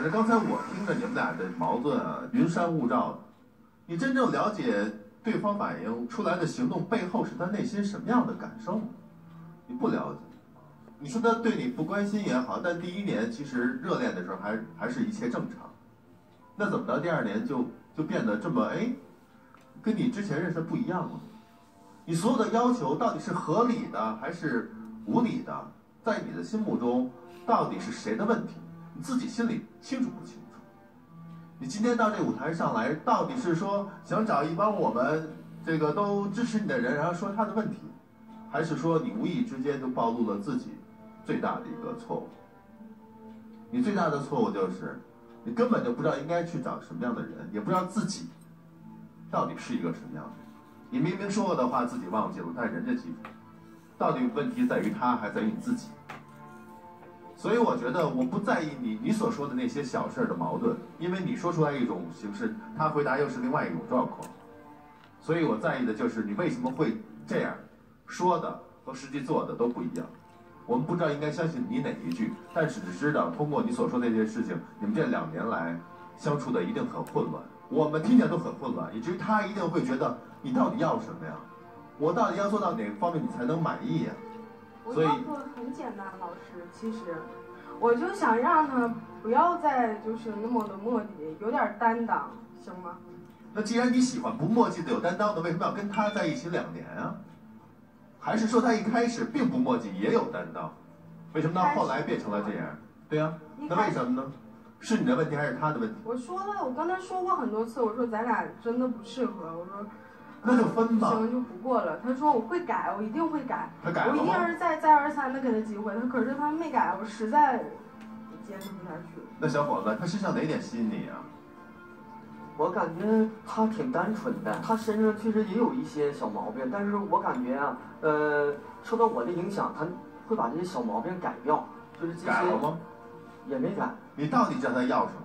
反正刚才我听着你们俩的矛盾啊，云山雾罩的。你真正了解对方反应出来的行动背后是他内心什么样的感受？你不了解。你说他对你不关心也好，但第一年其实热恋的时候还是一切正常。那怎么到第二年就变得这么跟你之前认识的不一样了？你所有的要求到底是合理的还是无理的？在你的心目中，到底是谁的问题？你自己心里清楚不清楚？你今天到这舞台上来，到底是说想找一帮我们这个都支持你的人，然后说他的问题，还是说你无意之间就暴露了自己最大的一个错误？你最大的错误就是你根本就不知道应该去找什么样的人，也不知道自己到底是一个什么样的人。你明明说过的话自己忘记了，但人家记住。到底问题在于他，还在于你自己？所以我觉得我不在意你所说的那些小事的矛盾，因为你说出来一种形式，他回答又是另外一种状况。所以我在意的就是你为什么会这样，说的和实际做的都不一样。我们不知道应该相信你哪一句，但是只知道通过你所说的这些事情，你们这2年来相处的一定很混乱，我们听起来都很混乱，以至于他一定会觉得你到底要什么呀？我到底要做到哪个方面你才能满意呀？ 我要做很简单，老师，其实我就想让他不要再就是那么的磨叽，有点担当，行吗？ 那既然你喜欢不磨叽的有担当的，为什么要跟他在一起2年啊？还是说他一开始并不磨叽也有担当，为什么到后来变成了这样？对呀，那为什么呢？是你的问题还是他的问题？ 我说了，我跟他说过很多次，我说咱俩真的不适合，我说。 那就分吧。 行，就不过了。他说我会改，我一定会改。 他改了吗？ 我一定是再而三的给他机会。可是他没改，我实在坚持不下去。 那小伙子，他身上哪点吸引你啊？ 我感觉他挺单纯的，他身上确实也有一些小毛病，但是我感觉啊，受到我的影响，他会把这些小毛病改掉，就是这些。 改了吗？ 也没改。 你到底知道他要什么？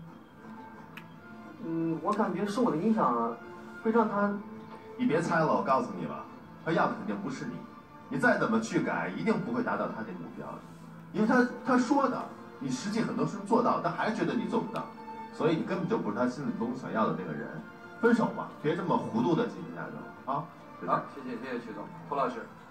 我感觉受我的影响，会让他。 你别猜了，我告诉你吧，他要的肯定不是你。你再怎么去改，一定不会达到他这个目标的，因为他说的，你实际很多事做到，但还觉得你做不到，所以你根本就不是他心里中想要的那个人。分手吧，别这么糊涂的进行下去了啊！ 好，谢谢徐总，涂老师。